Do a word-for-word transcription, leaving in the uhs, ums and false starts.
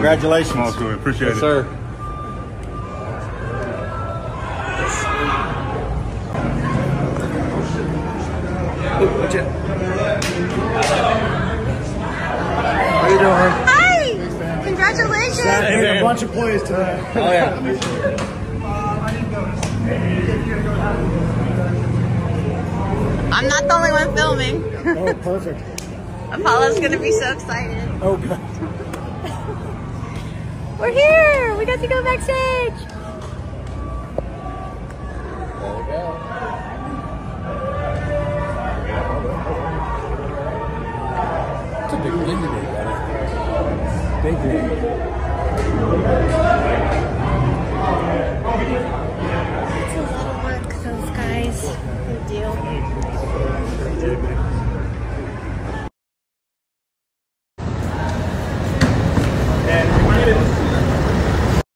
Congratulations. Small school. Appreciate yes, it. sir. Oh, watch it. How you doing? Hi! Congratulations! Hey, a bunch of plays today. Oh, yeah. I'm not the only one filming. Oh, perfect. Apollo's gonna be so excited. Oh, God. We're here! We got to go backstage! There we go. It's a big win today, buddy. Big win. It's a lot of work, those guys. Big deal.